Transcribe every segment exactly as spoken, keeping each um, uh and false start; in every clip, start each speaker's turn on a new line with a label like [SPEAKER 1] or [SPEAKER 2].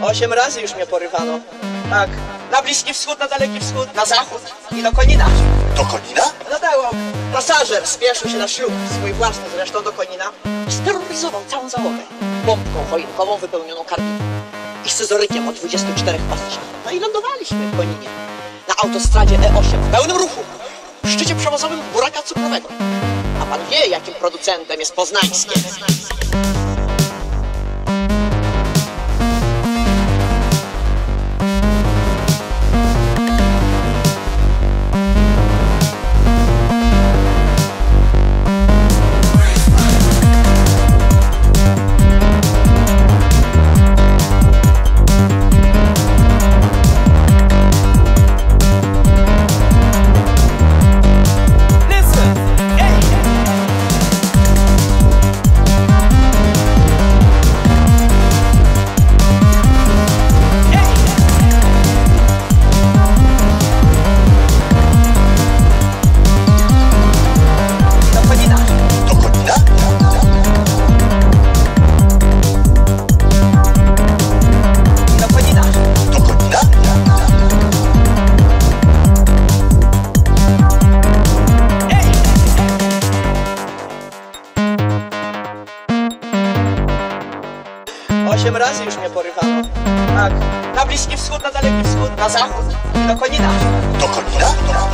[SPEAKER 1] Osiem razy już mnie porywano. Tak, na Bliski Wschód, na Daleki Wschód, na Zachód i do Konina.
[SPEAKER 2] Do Konina?
[SPEAKER 1] No dało. Pasażer spieszył się na ślub, swój własny zresztą, do Konina. Steroryzował całą załogę. Bombką choinkową wypełnioną karbiną i scyzorykiem o dwudziestu czterech pasażerów. No i lądowaliśmy w Koninie. Na autostradzie E osiem w pełnym ruchu. W szczycie przewozowym buraka cukrowego. A pan wie, jakim producentem jest poznańskie. Osiem razy już mnie porywano. Tak, na Bliski Wschód, na Daleki Wschód, na Zachód i do Konina.
[SPEAKER 2] Do Konina?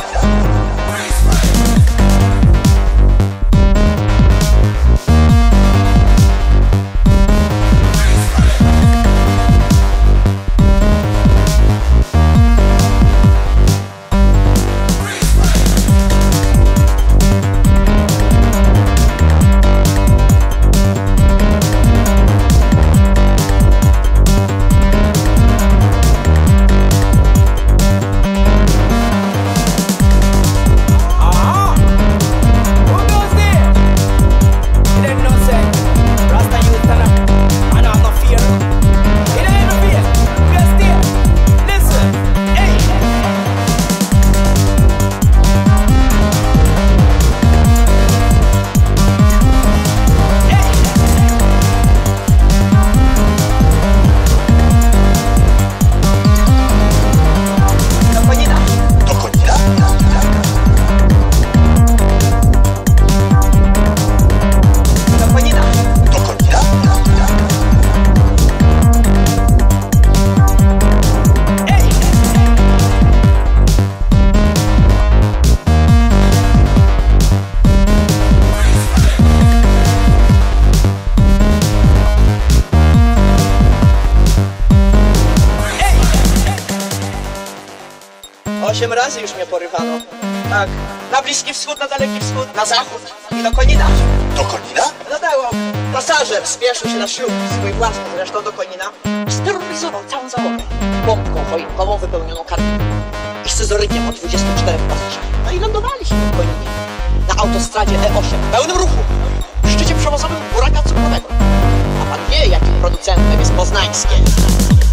[SPEAKER 1] Osiem razy już mnie porywano. Tak, na Bliski Wschód, na Daleki Wschód, na Zachód i do Konina.
[SPEAKER 2] Do Konina?
[SPEAKER 1] No dało. Pasażer spieszył się na ślub, swój własny zresztą, do Konina. Steroryzował całą załogę. Bombką choinkową wypełnioną karbiną i scyzorykiem o dwudziestu czterech pasażerów. No i lądowaliśmy w Koninie. Na autostradzie E osiem w pełnym ruchu. W szczycie przewozowym buraka cukrowego. A pan wie, jakim producentem jest poznańskie.